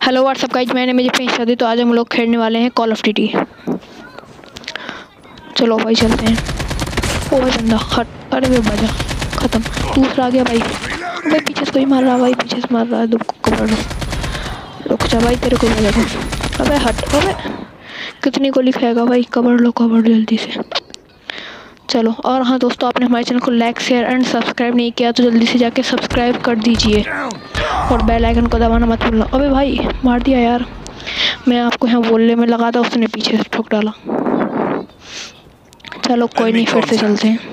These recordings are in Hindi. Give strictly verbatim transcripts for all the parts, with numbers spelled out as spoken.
हेलो व्हाट्सअप गाइज, मैंने मुझे पेश शादी। तो आज हम लोग खेलने वाले हैं कॉल ऑफ ड्यूटी। चलो भाई चलते हैं। ओ भाई बंदा हट, अरे वे बजा खत्म। दूसरा आ गया भाई। भाई पीछे से कोई मार रहा है भाई, पीछे से मार रहा है। दुख कवर लो, रुक जा भाई, तेरे को बजा दूँ। अबे हट, अबे कितनी गोली खाएगा भाई। कवर लो, कवर जल्दी से। चलो, और हाँ दोस्तों, आपने हमारे चैनल को लाइक शेयर एंड सब्सक्राइब नहीं किया तो जल्दी से जाके सब्सक्राइब कर दीजिए और बेल आइकन को दबाना मत भूलना। अबे भाई मार दिया यार, मैं आपको यहाँ बोलने में लगा था, उसने पीछे से ठोक डाला। चलो कोई नहीं, फिर से चलते हैं।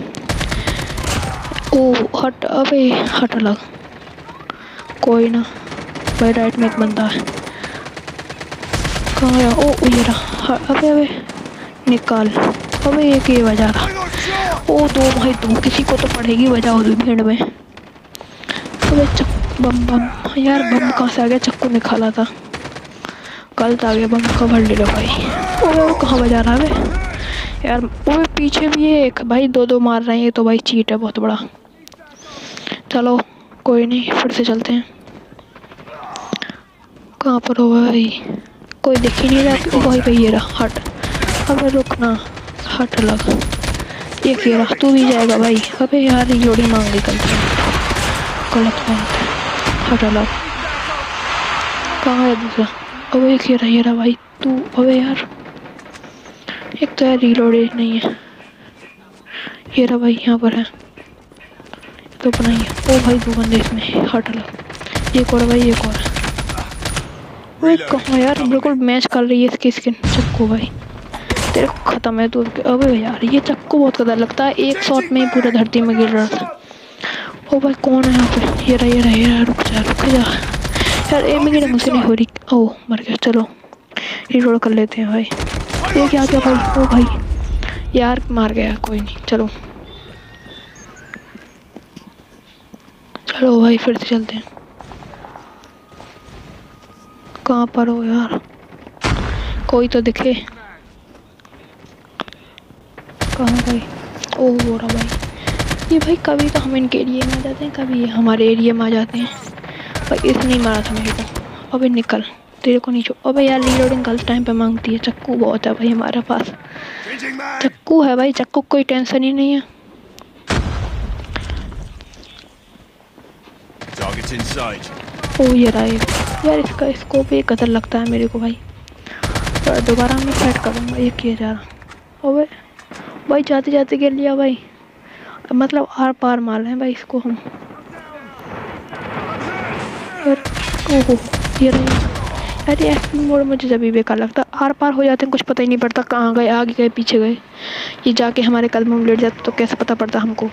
ओ हट, अबे हट अलग, कोई ना भाई। राइट में एक बंदा है, कहाँ गया? ओ ये रहा। अबे अबे निकाल, अबे एक ये बजा रहा। ओ दो भाई, दो किसी को तो पड़ेगी, बजाओ दो भीड़ में। अबे चक बम बम यार, बम कहाँ से आ गया? चक्कू निकाला था, गलत आ गया बम। कवर ले लो भाई। ओए कहाँ बजा रहा है यार? ओए पीछे भी है एक भाई, दो दो मार रहे हैं। ये तो भाई चीट है बहुत बड़ा। चलो कोई नहीं, फिर से चलते हैं। कहाँ पर हो भाई? कोई दिख ही नहीं रहा भाई। भाई ये रहा, हट। अबे रुकना, हट अलग। ये कह रहा तू भी जाएगा भाई। अबे यार जोड़ी मांग ली गलत गलत बात है, हट अलग। कहाँ है दूसरा? अबे ये कह रहा, ये रहा भाई तू। अबे यार एक तो यार रीलोडेड नहीं है। ये रहा भाई, यहाँ पर है तो अपना ही है। ओ भाई दो बंदे इसमें, हट अलग। एक और भाई, एक और। अबे कहाँ यार? बिल्कुल मैच कर रही है इसकी स्किन। चक्कू भाई तेरे को खत्म है तू। अबे यार ये चक्कू बहुत कदर लगता है, एक शॉट में ही पूरा धरती में गिर रहा था। ओ भाई कौन है यहाँ पे? ये रहा ये रहा ये रहा। रुक जा रुक जा यार, एमिंग ढंग से नहीं हो रही। ओ मर गया। चलो रिलोड कर लेते हैं भाई। ये क्या क्या भाई? ओ भाई यार मार गया, कोई नहीं। चलो चलो भाई, फिर से चलते हैं। कहाँ पर हो यार? कोई तो दिखे। कहाँ भाई? ओ हो रहा भाई। ये भाई कभी तो हम इनके एरिया में आ जाते हैं, कभी ये हमारे एरिया में आ जाते हैं। भाई इसने नहीं मारा था मेरे को। अबे निकल, तेरे को नहीं छो। अबे यार रीलोडिंग गलत टाइम पे मांगती है। चक्कू बहुत है भाई हमारे पास, चक्कू है भाई। चक्कू कोई टेंशन ही नहीं है। ओ ये रहा एक यार, इसका इसको भी कदर लगता है मेरे को भाई। तो दोबारा मैं फाइट करूँगा। ये किया जा रहा। अबे भाई जाते जाते गिर लिया भाई, मतलब आर पार मार रहे हैं भाई इसको हम यार। ओहो ये रही। अरे एक्शन मोड मुझे जब भी बेकार लगता, आर पार हो जाते हैं, कुछ पता ही नहीं पड़ता कहाँ गए, आगे गए पीछे गए। ये जाके हमारे कदमों में लेट जाते तो कैसे पता पड़ता हमको।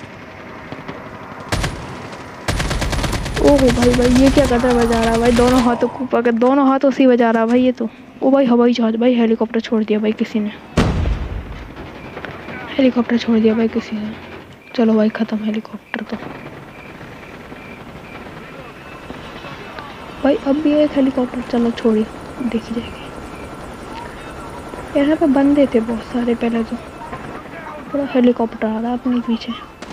ओहो भाई भाई ये क्या कदर बजा रहा है भाई? दोनों हाथों को पकड़, दोनों हाथों से बजा रहा भाई ये तो। ओ भाई हवाई जहाज भाई, हेलीकॉप्टर छोड़ दिया भाई किसी ने, हेलीकॉप्टर छोड़ दिया भाई किसी ने। चलो भाई खत्म हेलीकॉप्टर तो। भाई अब भी एक हेलीकॉप्टर, चलो छोड़िए देखी जाएगी। यहाँ पे बंदे थे बहुत सारे पहले तो। पूरा हेलीकॉप्टर आ रहा है अपने पीछे।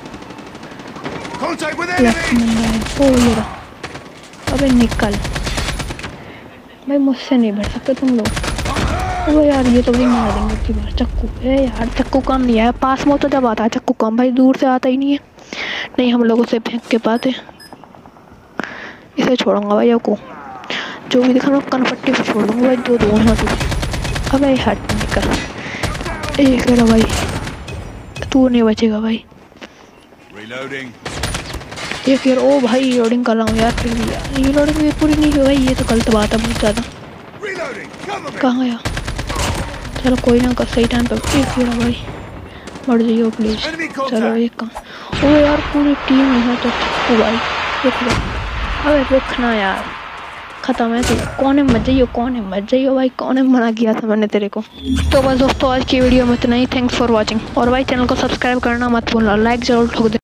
ओ ये रहा। अबे निकल भाई, मुझसे नहीं बढ़ सकते तुम लोग। ओ यार ये तो भी मार देंगे की बार। चक्कू है यार, चक्कू काम नहीं आया। पास में तो जब आता है चक्कू काम भाई, दूर से आता ही नहीं है। नहीं हम लोग उसे फेंक के पाते। इसे छोड़ूंगा भाई आपको, जो भी दिखा कनपट्टी पे छोड़ दूंगा भाई। दो दो यहाँ तो। अबे हट निकल। एक है भाई, तू नहीं बचेगा भाई। एक यार, ओ भाई रीलोडिंग कर रहा हूँ यार, फिर भी यार रीलोडिंग भी पूरी नहीं हो गई। ये तो गलत बात है बहुत ज़्यादा। कहाँ गया? चलो कोई ना, कर सही टाइम पर। एक यार भाई मर जाइए प्लीज। चलो एक काम। ओ यार पूरी टीम है तो चक्कू भाई। रुक लो, अबे रुकना यार, खत्म है। तो कौन है? मत जाइयो, कौन है? मत जाइयो भाई, कौन है? मना किया था मैंने तेरे को। तो बस दोस्तों आज की वीडियो में इतना ही। Thanks for watching. और भाई चैनल को सब्सक्राइब करना मत भूलना, लाइक जरूर ठोक दे।